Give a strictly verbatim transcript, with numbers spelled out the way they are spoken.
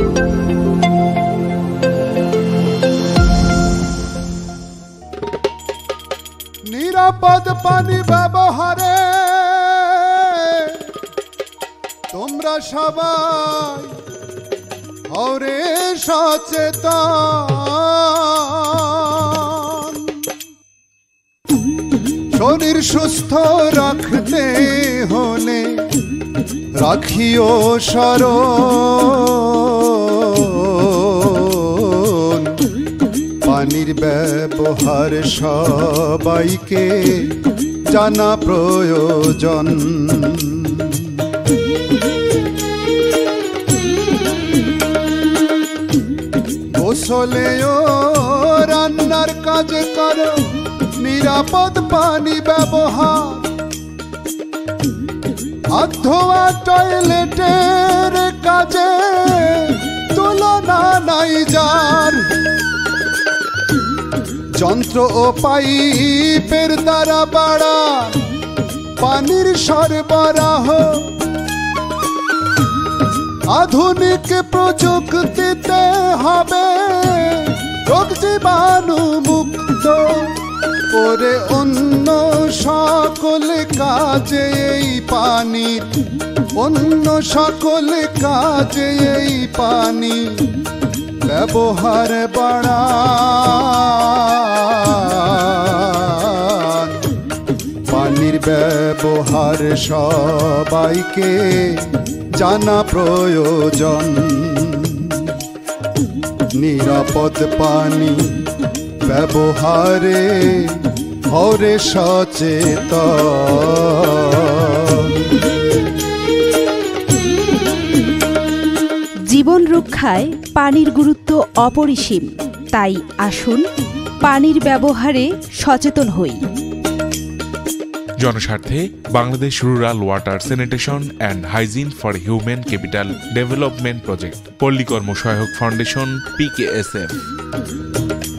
নিরাপদ পানি ব্যবহারে তোমরা সবাই হরে সচেতন। শরীর সুস্থ রাখতে হলে রাখিও স্মরণ, পানির ব্যবহার সবাইকে জানা প্রয়োজন। গোসলেও রান্নার কাজে করো নিরাপদ পানি ব্যবহার, হাত ধোয়া টয়লেটের কাজে তুলনা নাই যার। যন্ত্র ও পাইপের দ্বারা বাড়া পানির সরবরাহ, আধুনিক প্রযুক্তিতে হবে রোগ জীবাণু মুক্ত করে। অন্য সকল কাজে এই পানির, অন্য সকল কাজে এই পানি ব্যবহার বাড়ান। পানির ব্যবহার সবাইকে জানা প্রয়োজন। নিরাপদ পানি ব্যবহারে হরে সচেতন। জীবন রক্ষায় পানির গুরুত্ব অপরিসীম, তাই আসুন পানির ব্যবহারে সচেতন হই। জনস্বার্থে Bangladesh rural water sanitation and hygiene for human capital development project, Palli Karma Sahayak foundation, P K S F.